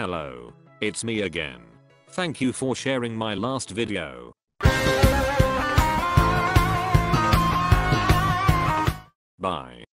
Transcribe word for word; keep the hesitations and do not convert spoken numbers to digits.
Hello, it's me again. Thank you for sharing my last video. Bye.